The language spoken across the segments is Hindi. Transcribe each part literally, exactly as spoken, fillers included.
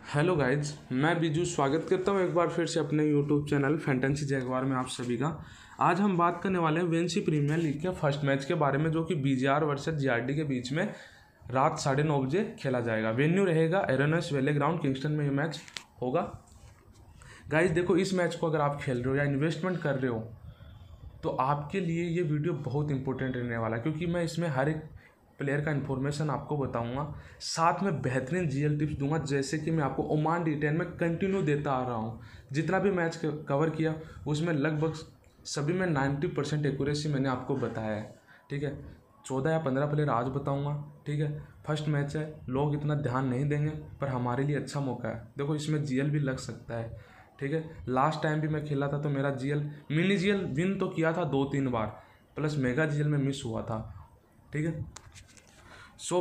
हेलो गाइज, मैं बीजू स्वागत करता हूँ एक बार फिर से अपने यूट्यूब चैनल फैंटेसी जैगवार में आप सभी का। आज हम बात करने वाले हैं वेंसी प्रीमियर लीग के फर्स्ट मैच के बारे में, जो कि बीजीआर वर्सेस जीआरडी के बीच में रात साढ़े नौ बजे खेला जाएगा। वेन्यू रहेगा एरोनस वेले ग्राउंड, किंगस्टन में ये मैच होगा। गाइज देखो, इस मैच को अगर आप खेल रहे हो या इन्वेस्टमेंट कर रहे हो तो आपके लिए ये वीडियो बहुत इंपॉर्टेंट रहने वाला है, क्योंकि मैं इसमें हर एक प्लेयर का इन्फॉर्मेशन आपको बताऊंगा, साथ में बेहतरीन जीएल टिप्स दूंगा, जैसे कि मैं आपको ओमान डी टेन में कंटिन्यू देता आ रहा हूँ। जितना भी मैच कवर किया उसमें लगभग सभी में नब्बे परसेंट एक्यूरेसी मैंने आपको बताया है। ठीक है, चौदह या पंद्रह प्लेयर आज बताऊंगा। ठीक है, फर्स्ट मैच है, लोग इतना ध्यान नहीं देंगे, पर हमारे लिए अच्छा मौका है। देखो, इसमें जीएल भी लग सकता है। ठीक है, लास्ट टाइम भी मैं खेला था तो मेरा जीएल मिनी जीएल विन तो किया था दो तीन बार, प्लस मेगा जीएल में मिस हुआ था। ठीक है, सो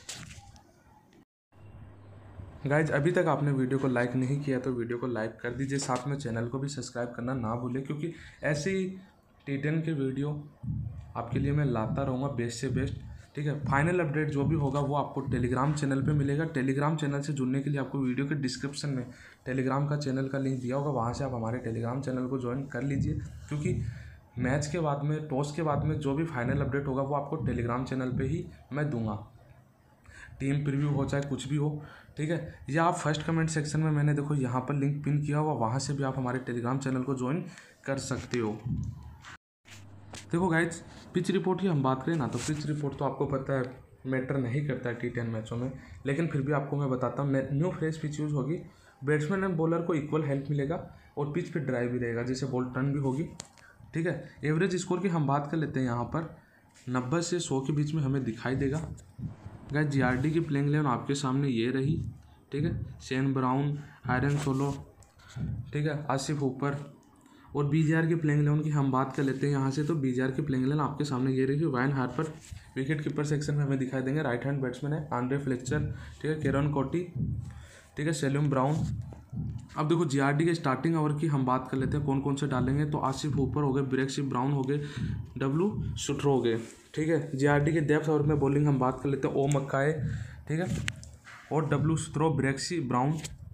गाइज, अभी तक आपने वीडियो को लाइक नहीं किया तो वीडियो को लाइक कर दीजिए, साथ में चैनल को भी सब्सक्राइब करना ना भूलें, क्योंकि ऐसे ही टी टेन के वीडियो आपके लिए मैं लाता रहूँगा बेस्ट से बेस्ट। ठीक है, फाइनल अपडेट जो भी होगा वो आपको टेलीग्राम चैनल पे मिलेगा। टेलीग्राम चैनल से जुड़ने के लिए आपको वीडियो के डिस्क्रिप्शन में टेलीग्राम का चैनल का लिंक दिया होगा, वहाँ से आप हमारे टेलीग्राम चैनल को ज्वाइन कर लीजिए, क्योंकि मैच के बाद में, टॉस के बाद में जो भी फाइनल अपडेट होगा वो आपको टेलीग्राम चैनल पे ही मैं दूंगा। टीम प्रीव्यू हो चाहे कुछ भी हो, ठीक है, या आप फर्स्ट कमेंट सेक्शन में मैंने देखो यहाँ पर लिंक पिन किया हुआ, वहाँ से भी आप हमारे टेलीग्राम चैनल को ज्वाइन कर सकते हो। देखो गाइज, पिच रिपोर्ट की हम बात करें ना, तो पिच रिपोर्ट तो आपको पता है मैटर नहीं करता है टी टेन मैचों में, लेकिन फिर भी आपको मैं बताता हूँ। न्यू फ्रेश पिच यूज़ होगी, बैट्समैन एंड बॉलर को इक्वल हेल्प मिलेगा और पिच पे ड्राइव भी रहेगा, जिससे बॉल टर्न भी होगी। ठीक है, एवरेज स्कोर की हम बात कर लेते हैं। यहाँ पर नब्बे से सौ के बीच में हमें दिखाई देगा। गाइस, जीआरडी की प्लेइंग इलेवन आपके सामने ये रही। ठीक है, शेन ब्राउन, हायरन सोलो, ठीक है, आसिफ ऊपर। और बीजीआर की प्लेइंग इलेवन की हम बात कर लेते हैं यहाँ से, तो बीजीआर की प्लेइंग इलेवन आपके सामने ये रही। Wayne Harper wicket keeper section में हमें दिखाई देंगे, राइट हैंड बैट्समैन है आंड्रे फ्लेक्चर। ठीक है, केरन कोटी, ठीक है, सेलिम ब्राउन। अब देखो, जीआरडी के स्टार्टिंग ओवर की हम बात कर लेते हैं, कौन कौन से डालेंगे। तो आसिफ ऊपर हो गए, ब्रेक्सी ब्राउन हो गए, डब्लू सुट्रो हो गए। ठीक है, जीआरडी के डेप्थ ओवर में बॉलिंग हम बात कर लेते हैं, ओ मक्काए, ठीक है, और डब्लू सुट्रो, ब्रेक्सी ब्राउन।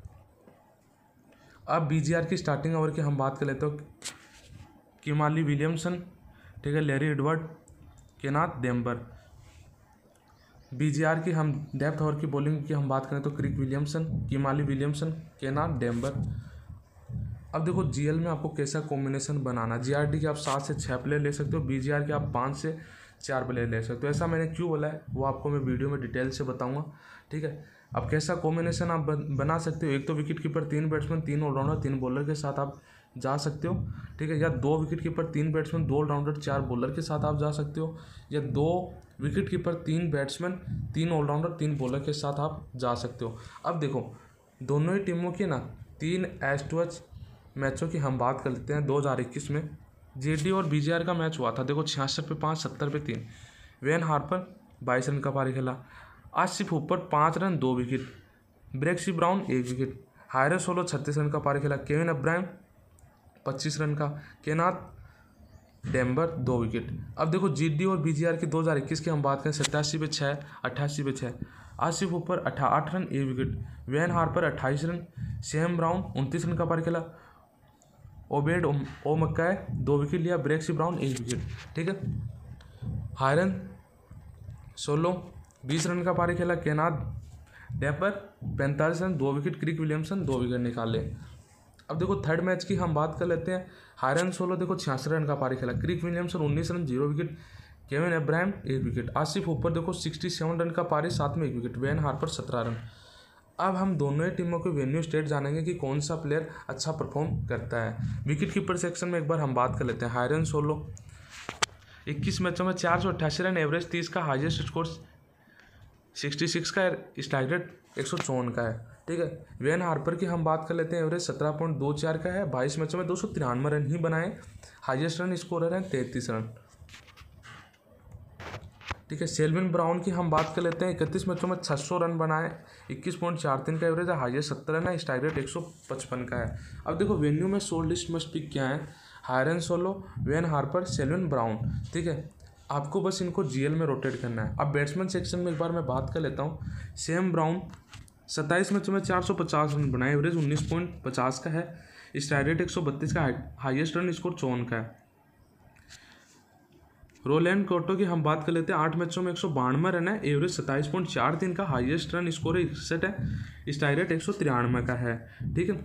अब बीजीआर की स्टार्टिंग ओवर की हम बात कर लेते हैं, किमाली विलियमसन, ठीक है, लैरी एडवर्ड, केनाथ डेम्बर। बीजीआर की हम डेप्थ ओवर की बॉलिंग की हम बात करें तो क्रिक विलियमसन, किमाली विलियमसन, केनाथ डेम्बर। अब देखो, जीएल में आपको कैसा कॉम्बिनेशन बनाना। जीआरडी के आप सात से छः प्लेयर ले सकते हो, बीजीआर के आप पाँच से चार प्लेयर ले सकते हो। ऐसा मैंने क्यों बोला है वो आपको मैं वीडियो में डिटेल से बताऊंगा। ठीक है, अब कैसा कॉम्बिनेशन आप बना सकते हो। एक तो विकेट कीपर, तीन बैट्समैन, तीन ऑलराउंडर, तीन बॉलर के साथ आप जा सकते हो। ठीक है, या दो विकेट कीपर, तीन बैट्समैन, दो ऑलराउंडर, चार बॉलर के साथ आप जा सकते हो, या दो विकेट कीपर, तीन बैट्समैन, तीन ऑलराउंडर, तीन बॉलर के साथ आप जा सकते हो। अब देखो, दोनों ही टीमों की ना तीन एच टू एच मैचों की हम बात कर लेते हैं। दो हज़ार इक्कीस में जेडी और बीजीआर का मैच हुआ था। देखो, छियासठ पे पाँच, सत्तर पे तीन। वेन हार्पर बाईस रन का पारी खेला, आसिफ ऊपर पाँच रन दो विकेट, ब्रेक्सी ब्राउन एक विकेट, हायरे सोलो छत्तीस रन का पारी खेला, केविन अब्राहम पच्चीस रन का, केनाथ डेम्बर दो विकेट। अब देखो, जीडी और बीजीआर की दो हज़ार इक्कीस की हम बात करें, सत्तासी पे छः, अट्ठासी पे छः, आसिफ ऊपर अठा आठ रन एक विकेट, वेन हार्पर अट्ठाईस रन, शेम ब्राउन उनतीस रन का पारी खेला, ओबेड ओ मक्काए दो विकेट लिया, ब्रेक्सी ब्राउन एक विकेट। ठीक है, हायरन सोलो बीस रन का पारी खेला, केनाथ डेपर पैंतालीस रन दो विकेट, क्रिक विलियमसन दो विकेट निकाले। अब देखो, थर्ड मैच की हम बात कर लेते हैं। हायरन सोलो देखो छियासठ रन का पारी खेला, क्रिक विलियमसन उन्नीस run zero wicket, Kevin Abraham एक विकेट, आसिफ ऊपर देखो सड़सठ रन का पारी, साथ में एक विकेट, वेन हार्पर सत्रह रन। अब हम दोनों ही टीमों के वेन्यू स्टेट जानेंगे कि कौन सा प्लेयर अच्छा परफॉर्म करता है। विकेट कीपर सेक्शन में एक बार हम बात कर लेते हैं। हायरन सोलो इक्कीस मैचों में चार सौ अट्ठासी रन एवरेज, तीस का हाईएस्ट स्कोर, छियासठ का स्ट्राइक रेट एक सौ चौवन का है। ठीक है, वेन हार्पर की हम बात कर लेते हैं, एवरेज सत्रह पॉइंट दो चार का है, बाईस मैचों में दो सौ तिरानवे रन ही बनाए, हाईएस्ट रन स्कोरर हैं तैंतीस रन। ठीक है, सेल्विन ब्राउन की हम बात कर लेते हैं, इकतीस मैचों में छह सौ रन बनाए, इक्कीस पॉइंट चार तीन का एवरेज है, हाईएस्ट सत्तर रन है, स्ट्राइक रेट एक सौ पचपन का है। अब देखो, वेन्यू में शोल्ड लिस्ट मस्ट पिक क्या है, Hayron Shallow, Wayne Harper, Selvin Brown. ठीक है, आपको बस इनको जीएल में रोटेट करना है। अब बैट्समैन सेक्शन में एक बार मैं बात कर लेता हूँ। शेम ब्राउन सत्ताईस मैचों में चार सौ पचास रन बनाए, एवरेज उन्नीस पॉइंट पचास का है, स्ट्राइक रेट एक सौ बत्तीस का, हाईएस्ट रन स्कोर चौवन का है। रोलैंड कोटो की हम बात कर लेते हैं, आठ मैचों में एक सौ बानवे रन है, एवरेज सत्ताईस पॉइंट चार तीन का, हाईएस्ट रन स्कोर इकसठ है, स्ट्राइक रेट एक सौ तिरानवे का है। ठीक है,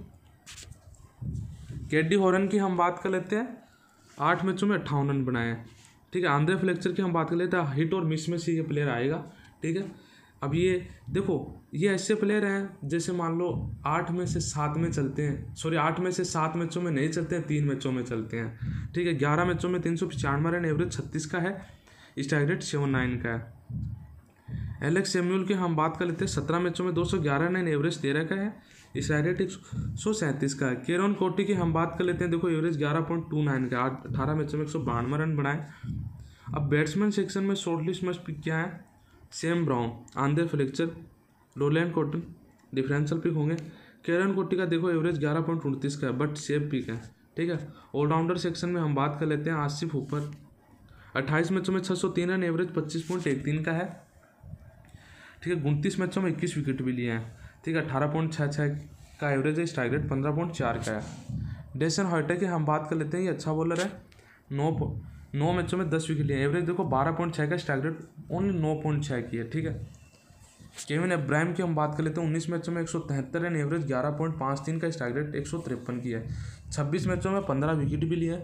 कैडी हॉरन की हम बात कर लेते हैं, आठ मैचों में अट्ठावन रन बनाए हैं। ठीक है, आंद्रे फ्लेक्चर की हम बात कर लेते हैं, हिट और मिस में से ये प्लेयर आएगा। ठीक है, अब ये देखो ये ऐसे प्लेयर हैं जैसे मान लो आठ में से सात में चलते हैं, सॉरी आठ में से सात मैचों में नहीं चलते हैं, तीन मैचों में चलते हैं। ठीक है, ग्यारह मैचों में तीन सौ पचानवे रन, एवरेज छत्तीस का है, स्ट्राइक रेट सेवन नाइन का है। एलेक्स सैमुअल की हम बात कर लेते हैं, सत्रह मैचों में दो सौ ग्यारह रन, एवरेज तेरह का है, स्ट्राइक रेट एक सौ सैंतीस का है। केरन कोटी की हम बात कर लेते हैं, देखो एवरेज ग्यारह पॉइंट टू नाइन का, अठारह मैचों में एक सौ बानवे रन बनाए। अब बैट्समैन सेक्शन में शॉर्ट लिस्ट मस्ट पिक क्या है, Sam Brown, Andre Fletcher, Roland Cotton differential pick होंगे। केरन कोटी का देखो एवरेज ग्यारह पॉइंट उनतीस का है, बट सेफ पिक है। ठीक है, ऑलराउंडर सेक्शन में हम बात कर लेते हैं, आसिफ ऊपर, अट्ठाईस मैचों में छः सौ तीन रन, एवरेज पच्चीस पॉइंट एक तीन का है। ठीक है, उनतीस मैचों में इक्कीस विकेट भी लिए हैं। ठीक है, अठारह पॉइंट छः छः का एवरेज है, स्ट्राइक रेट पंद्रह पॉइंट चार का है। डेसन हॉयटर की हम बात कर लेते हैं, ये अच्छा बॉलर है, नौ नौ मैचों में दस विकेट लिए, एवरेज देखो बारह पॉइंट छः का, स्ट्राइक रेट ओनली नौ पॉइंट छः की है। ठीक है, केविन इब्राहिम की हम बात कर लेते हैं, उन्नीस मैचों में एक सौ तिहत्तर रन, एवरेज ग्यारह पॉइंट पाँच तीन का, स्ट्राइक रेट एक सौ तिरपन की है, छब्बीस मैचों में पंद्रह विकेट भी लिए।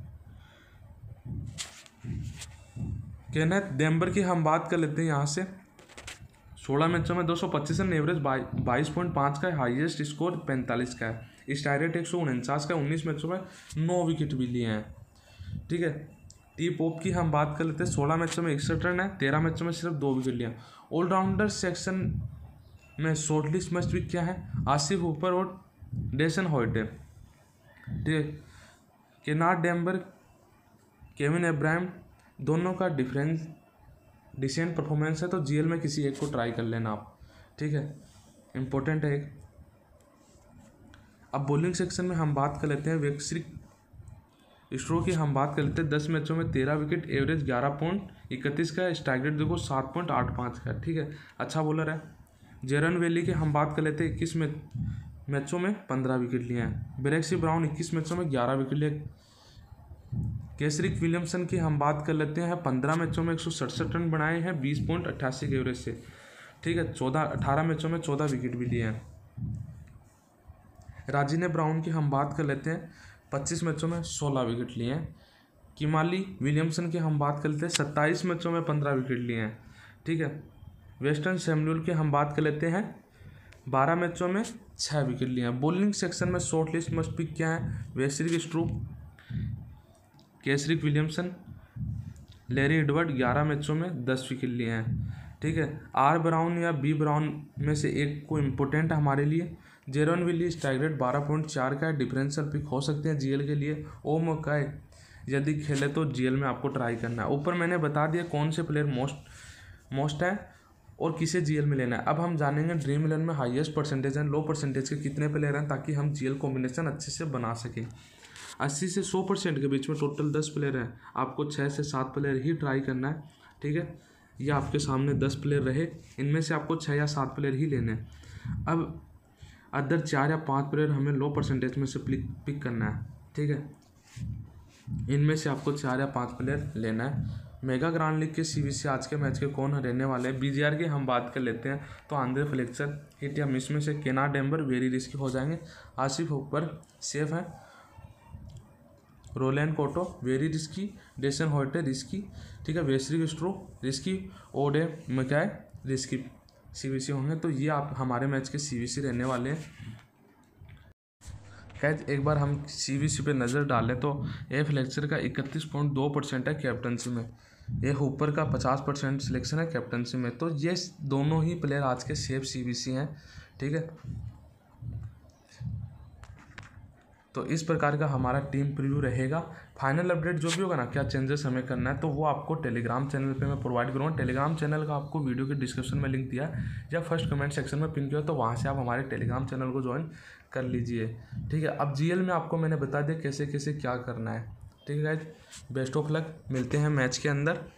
केनेथ डेम्बर की हम बात कर लेते हैं यहाँ से, सोलह मैचों में दो सौ पच्चीस रन, एवरेज बाईस पॉइंट पाँच का है, हाईएस्ट स्कोर पैंतालीस का है, स्ट्राइक रेट एक सौ उनचास का, उन्नीस मैचों में नौ विकेट भी लिए हैं। ठीक है, टी पोप की हम बात कर लेते हैं, सोलह मैचों में इकसठ रन है, तेरह मैचों में सिर्फ दो विकेट लिया। ऑलराउंडर सेक्शन में शॉर्ट लिस्ट मस्ट पिक क्या है, आसिफ ऊपर और डेसन हॉयटर। ठीक है, केनार्ड डेम्बर, केविन इब्राहिम, दोनों का डिफरेंस डिसेंट परफॉर्मेंस है, तो जीएल में किसी एक को ट्राई कर लेना आप। ठीक है, इम्पोर्टेंट है एक। अब बॉलिंग सेक्शन में हम बात कर लेते हैं, वेक्सिक स्ट्रो की हम बात कर लेते हैं, दस मैचों में तेरह विकेट, एवरेज ग्यारह पॉइंट इकतीस का, स्ट्राइक रेट देखो सात पॉइंट आठ पाँच का। ठीक है, अच्छा बॉलर है। जेरन वेली की हम बात कर लेते हैं, इक्कीस में मैचों में पंद्रह विकेट लिए हैं। ब्रेक्सी ब्राउन इक्कीस मैचों में ग्यारह विकेट लिए। कैसरिक विलियमसन की हम बात कर लेते हैं, पंद्रह मैचों में एक सौ सड़सठ रन बनाए हैं, बीस पॉइंट अट्ठासी के एवरेज से। ठीक है, चौदह अठारह मैचों में चौदह विकेट भी लिए हैं। राजिने ब्राउन की हम बात कर लेते हैं, पच्चीस मैचों में सोलह विकेट लिए हैं। किमाली विलियमसन की हम बात कर लेते हैं, सत्ताईस मैचों में पंद्रह विकेट लिए हैं। ठीक है, वेस्टर्न सैमुअल की हम बात कर लेते हैं, बारह मैचों में छः विकेट लिए हैं। बॉलिंग सेक्शन में शॉर्ट लिस्ट मस्ट पिक क्या है, वेस्ट्रिक स्ट्रूप, कैसरिक विलियमसन, लैरी एडवर्ड, ग्यारह मैचों में दस विकेट लिए हैं। ठीक है, आर ब्राउन या बी ब्राउन में से एक को इम्पोर्टेंट है हमारे लिए। जेरन विली, स्ट्राइक रेट बारह पॉइंट चार का है, डिफरेंशियल पिक हो सकते हैं जीएल के लिए। ओ मकाई यदि खेले तो जीएल में आपको ट्राई करना है। ऊपर मैंने बता दिया कौन से प्लेयर मोस्ट मोस्ट है और किसे जीएल में लेना है। अब हम जानेंगे ड्रीम इलेवन में हाईएस्ट परसेंटेज हैं, लो परसेंटेज के कितने प्लेयर हैं, ताकि हम जीएल कॉम्बिनेशन अच्छे से बना सकें। अस्सी से सौ परसेंट के बीच में टोटल दस प्लेयर हैं, आपको छः से सात प्लेयर ही ट्राई करना है। ठीक है, ये आपके सामने दस प्लेयर रहे, इनमें से आपको छः या सात प्लेयर ही लेने हैं। अब अदर चार या पांच प्लेयर हमें लो परसेंटेज में से पिक करना है। ठीक है, इनमें से आपको चार या पांच प्लेयर लेना है। मेगा ग्रांड लीग के सीवीसी आज के मैच के कौन रहने वाले हैं, बीजीआर की हम बात कर लेते हैं, तो आंद्रे फ्लेक्चर, हिट या मिस में से केनार्ड डेम्बर वेरी रिस्की हो जाएंगे, आसिफ ऊपर सेफ है, रोलैंड कोटो वेरी रिस्की, डेसन हॉयटर रिस्की। ठीक है, वेस्ट्रिक स्ट्रो रिस्की, ओडे मकाई रिस्की सीवीसी होंगे। तो ये आप हमारे मैच के सीवीसी रहने वाले हैं। खैर एक बार हम सीवीसी पे नज़र डालें तो ए फ्लेक्चर का इकतीस पॉइंट दो परसेंट है कैप्टनसी में, ये हुपर का पचास परसेंट सिलेक्शन है कैप्टनसी में। तो ये दोनों ही प्लेयर आज के सेफ सीवीसी हैं। ठीक है, तो इस प्रकार का हमारा टीम प्रीव्यू रहेगा। फाइनल अपडेट जो भी होगा ना, क्या चेंजेस हमें करना है, तो वो आपको टेलीग्राम चैनल पे मैं प्रोवाइड करूँगा। टेलीग्राम चैनल का आपको वीडियो के डिस्क्रिप्शन में लिंक दिया या फर्स्ट कमेंट सेक्शन में पिन किया, तो वहाँ से आप हमारे टेलीग्राम चैनल को ज्वाइन कर लीजिए। ठीक है, अब जीएल में आपको मैंने बता दिया कैसे कैसे क्या करना है। ठीक है गाइस, बेस्ट ऑफ लक, मिलते हैं मैच के अंदर।